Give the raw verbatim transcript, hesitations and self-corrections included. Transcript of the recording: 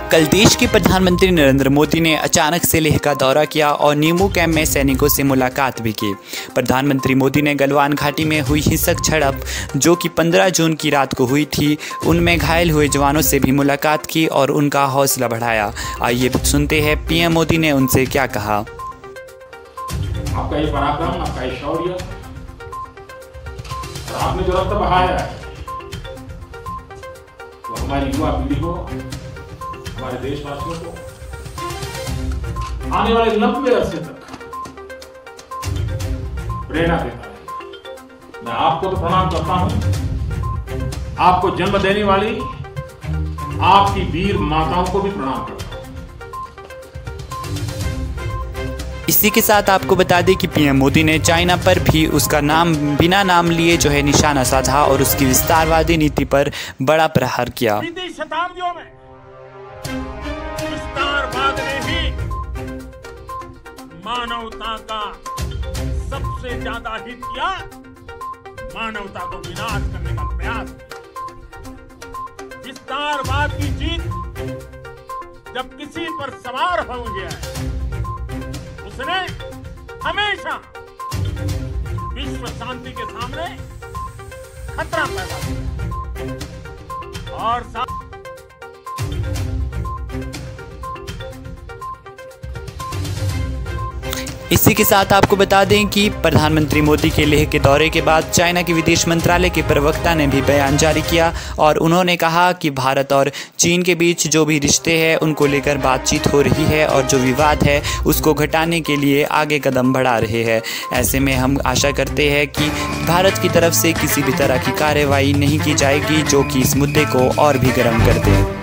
कल देश के प्रधानमंत्री नरेंद्र मोदी ने अचानक से लेह का दौरा किया और नीमू कैंप में सैनिकों से मुलाकात भी की। प्रधानमंत्री मोदी ने गलवान घाटी में हुई हिंसक झड़प जो कि पंद्रह जून की रात को हुई थी, उनमें घायल हुए जवानों से भी मुलाकात की और उनका हौसला बढ़ाया। आइए सुनते हैं पीएम मोदी ने उनसे क्या कहा। आपका ये पराक्रम, आपका ये शौर्य, आपने जो रक्त बहाया है तो हमारी युवा पीढ़ी को, हमारे देशवासियों को आने वाले लंबे अरसे तक प्रेरणा देता है। मैं आपको तो प्रणाम करता हूं, आपको जन्म देने वाली आपकी वीर माताओं को भी प्रणाम करता हूं। इसी के साथ आपको बता दें कि पीएम मोदी ने चाइना पर भी उसका नाम बिना नाम लिए जो है निशाना साधा और उसकी विस्तारवादी नीति पर बड़ा प्रहार किया। बीती शताब्दियों में विस्तारवाद ने ही मानवता का सबसे ज्यादा हित किया, मानवता को विनाश करने का प्रयास किया। विस्तारवाद की जीत जब किसी पर सवार हो गया है, उसने हमेशा विश्व शांति के सामने खतरा पैदा किया और साथ इसी के साथ आपको बता दें कि प्रधानमंत्री मोदी के लेह के दौरे के बाद चाइना के विदेश मंत्रालय के प्रवक्ता ने भी बयान जारी किया और उन्होंने कहा कि भारत और चीन के बीच जो भी रिश्ते हैं उनको लेकर बातचीत हो रही है और जो विवाद है उसको घटाने के लिए आगे कदम बढ़ा रहे हैं। ऐसे में हम आशा करते हैं कि भारत की तरफ से किसी भी तरह की कार्रवाई नहीं की जाएगी जो कि इस मुद्दे को और भी गर्म कर दे।